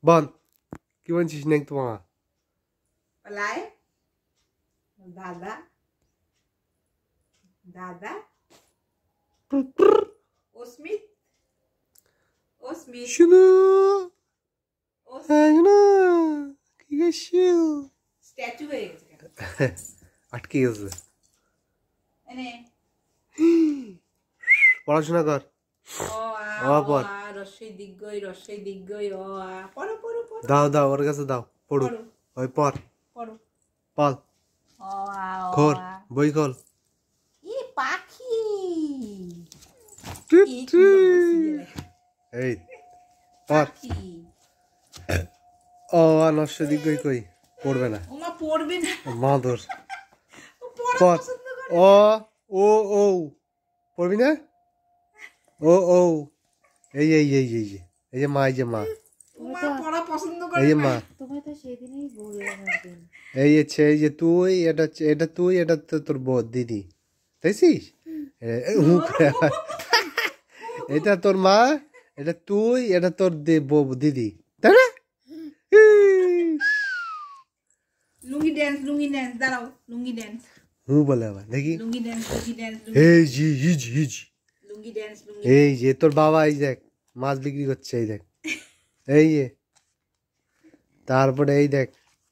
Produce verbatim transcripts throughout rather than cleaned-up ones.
বল কি বলছিস নেক তোমার পালায় দাদা দাদা ওস্মিত ওস্মিত শুনো হ্যাঁ না কি গেছিল স্ট্যাচু হয়ে গেছে আটকে গেছে এনে পড়াশোনা কর ও আ পড় রস্যই দিগ্গই রস্যই দিগ্গই ও আ পড়ো পড়ো পড়ো দাও দাও ওর কাছে দাও পড়ো ওই পড় পড়ো পড় ও আ খোল বই খোল ই পাখি এই পড় ও নষ্ট দিগ্গই কই পড়বে না ওমা পড়বে না মাদর পড় ও ও ও পড়বি না ও ও এই এই এই এই এই যে মা এই যে মা ওমা পড়া পছন্দ করে এই যে মা তোমায় তো সেদিনই বললাম একদিন এই হচ্ছে এই যে তুই এটা এটা তুই এটা তোর বউ দিদি তাইছিস এটা তোর মা এটা তুই এটা তোর বউ দিদি তাই না লুঙ্গি ড্যান্স লুঙ্গি ড্যান্স দাঁড়াও লুঙ্গি ড্যান্স হু বলে আবার দেখি লুঙ্গি ড্যান্স লুঙ্গি ড্যান্স এই জি হিজ হিজ লুঙ্গি ড্যান্স লুঙ্গি এই যে তোর বাবা এই দেখ মাছ বিক্রি করছে এই দেখ এই যে তারপরে এই দেখ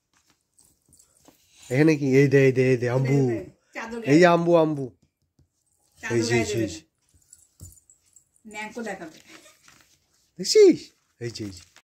এখানে কি এই দে এই দে এই দে আম্বু এই যে আম্বু আম্বু এই যে এই ন্যাংকো দেখাবে দেখছিস এই যে এই যে